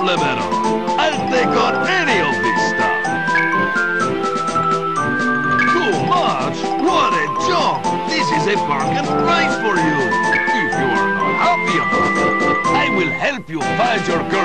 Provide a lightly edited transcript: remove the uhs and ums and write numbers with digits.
problemo. I'll take on any of this stuff. Too much? What a joke! This is a bargain price for you. If you are not happy about it, I will help you find your girl.